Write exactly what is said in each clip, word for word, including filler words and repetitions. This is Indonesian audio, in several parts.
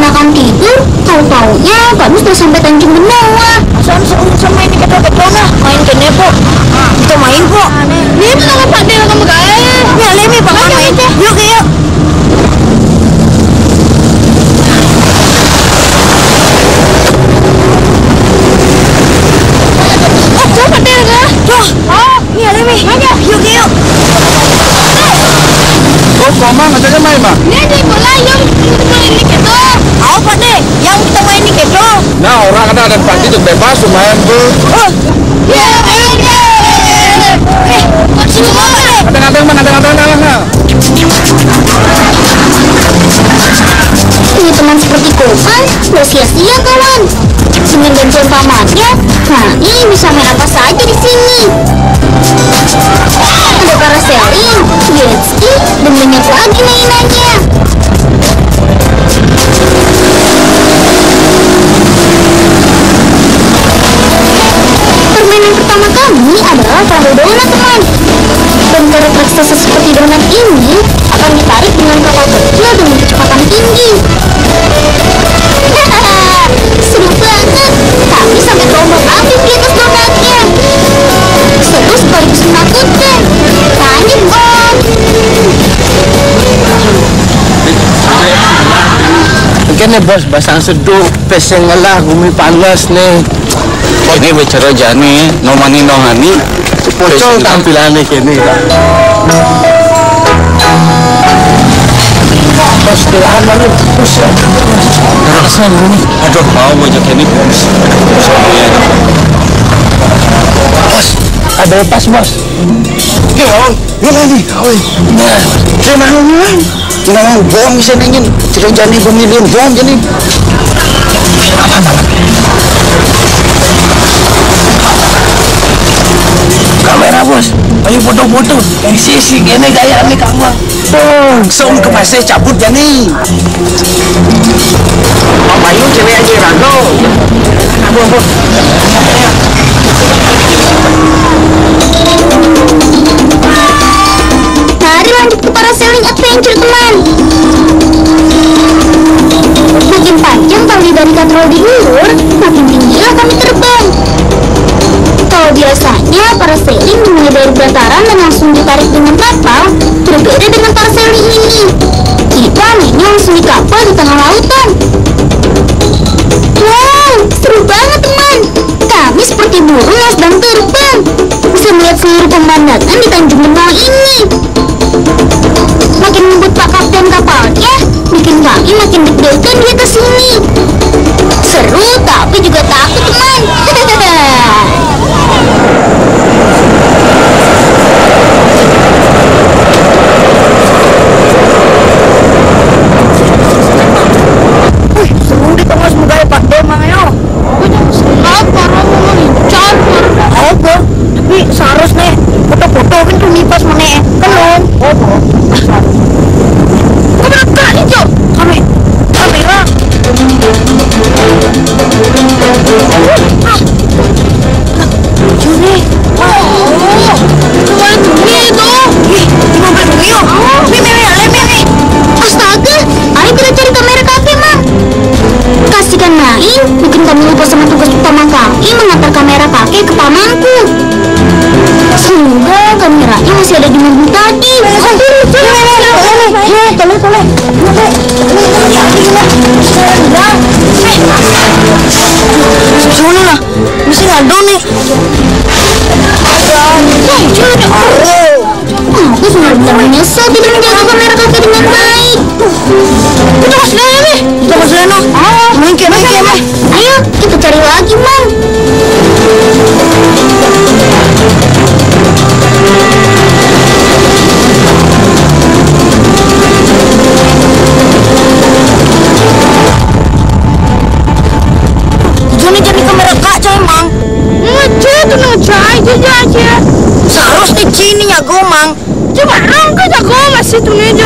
akan tidur, tahu-taunya kami sudah sampai Tanjung Benoa. Sama sama ini kita ke sana main ke Nepo. Kita main kok. Ini nama Pak Del kamu gaya. Ya Lemi Pak main. Yuk yuk. Oh, coba Del kah? Tuh. Oh, iya Lemi. Ayo, yuk yuk. Oh, Mama ngajaknya main, Ma? Ini ada bola yang kita main ini gitu. Oh, Pak De, yang kita main ini gitu. Nah, orang ada dan pagi itu bebas main tuh. Oh, ya, ayo deh. Eh, sini Mama deh. Kadang-kadang mana, kadang-kadang mana. Punya teman seperti Kopan, nggak sia-sia kawan. Dengan bantuan pamannya, kami bisa main apa saja di sini. Ada parasailing, jet ski, dan banyak lagi mainannya. Permainan pertama kami adalah perahu donat, teman. Bentuk raksasa seperti donat ini akan ditarik dengan kapal kecil dengan kecepatan tinggi. Hahaha, seru banget. Kami sampai terombang ambing di atas donatnya. Seru sekaligus menakutkan. Tanya, Om. Mungkin nih bos, basang seduh, peseng ngalah, gumi panas nih. Ini bicara jani, nomani nohani, pocong tampilannya kini. Bos, kelahan mana? Bos ya? Terasa ini. Aduh, mau bojok ini. Bos, ada lepas bos. Ya, Om. Ya lagi, oi. Nah, terima kasih. Jangan bohong bisa nengin. Cerita jani pemilihan bohong jadi. Kamera bos, ayo foto-foto. Yang sisi gini gaya nih kamu. Oh, song kemasi cabut jani. Om Ayu cewek aja rago. Abu abu. Mari lanjut ke parasailing adventure, teman. Makin panjang tali dari katrol diulur, makin tinggilah kami terbang. Kalau biasanya parasailing dimulai dari dataran dan langsung ditarik dengan kapal, berbeda dengan parasailing ini. Kita mainnya langsung di kapal di tengah lautan. Wow, seru banget, teman. Kami seperti burung yang sedang terbang, bisa melihat seluruh pemandangan di Tanjung Benoa ini. Makin ngebut Pak Kapten kapalnya, bikin kami makin deg-degan di atas sini. Seru tapi juga takut, teman. Wih, seru di tengah semoga Pak De ayo. Apa kamu lincah? Apa? Tapi seharusnya foto-foto kan tuh nipas mana kelon. Oh, kamera kali Jo, kami kamera. Juni, oh, kemana dunia itu? Ih, cuma berdua. Mimi, mimi, mimi. Astaga, ayo kita cari kamera kafe, Mam. Kasihkan main, bikin kami lupa sama tugas utama kami mengantar kamera kakek ke pamanku. Semoga kameranya masih ada di mobil tadi. Tolong, tolong. Sini lah, mesti ngadu nih. Aku benar-benar menyesal tidak menjaga kamera kakek dengan baik. Kita masuk leno nih. Kita masuk leno. Main ke, main ke, main. Ayo, kita cari lagi, Mam. Joni jadi kamera kak coy mang. Ngece tuh ngece aja aja. Seharusnya sini ya gue mang. Coba angkat jago masih tuh ngejo.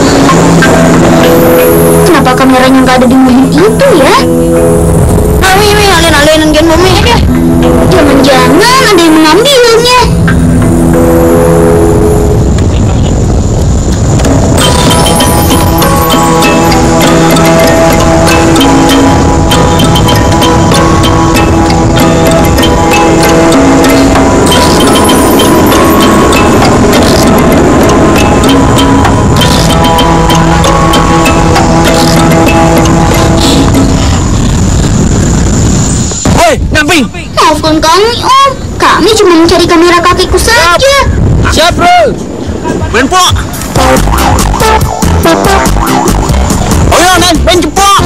Kenapa kameranya nggak ada di mobil itu ya? Nah, Mimi, alin-alinin gen Mimi aja. Jangan-jangan ada yang mengambilnya. samping. Maafkan kami, Om. Kami cuma mencari kamera kakiku saja. Siap, bro. Main po. Oh ya, Nen, main cepok.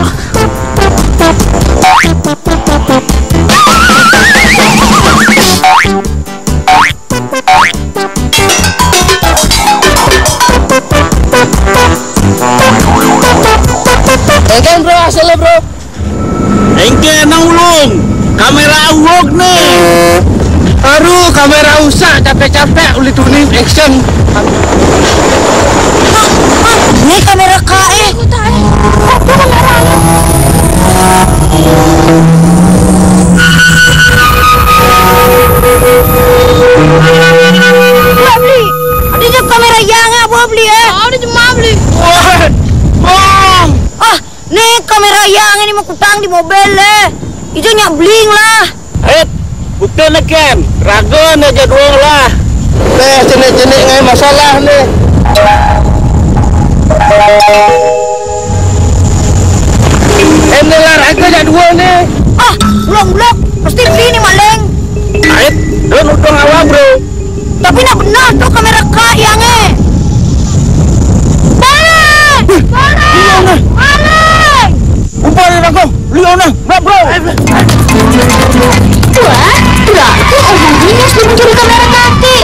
Egen bro, hasilnya bro. Engke nang ulung. Kamera awok nih. Aduh, kamera usah capek-capek uli tuning action. Ini kamera K E. Bobli, ada je kamera yang apa Bobli eh? Ada je Bobli. Wah, bong. Ah, nih kamera yang ini mau kutang di mobil eh. Itu nyak bling lah. Eh, bukti neken. Ragon aja doang lah. Nih, jenik-jenik ngai masalah nih. Ini lah raga aja dua nih. Ah, belum-belum. Pasti beli nih maleng. Ait, don udang awak bro. Tapi nak benar tuh kamera K yang eh. Maleng! Maleng! Maleng! Umpah ni raga. Lihat nah, bro bro. Wah, berarti Om Henry sudah mencuri kamera kaki.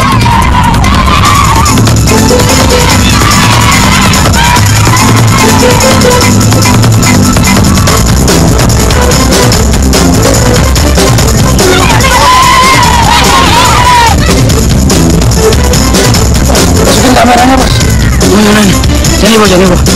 Masukin kameranya bos. Mana nih? Sini bos, sini bos.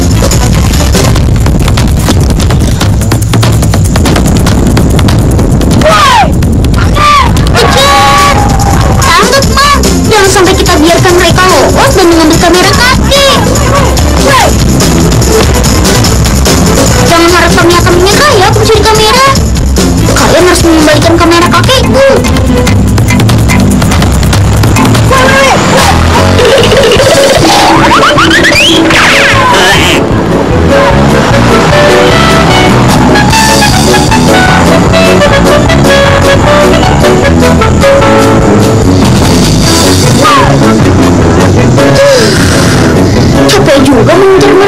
Tangkap, Mam. Jangan sampai kita biarkan mereka lolos dan mengambil kamera kaki. Jangan harap kami akan menyerah ya pencuri kamera. Kalian harus mengembalikan kamera kakiku. Capek juga mengejar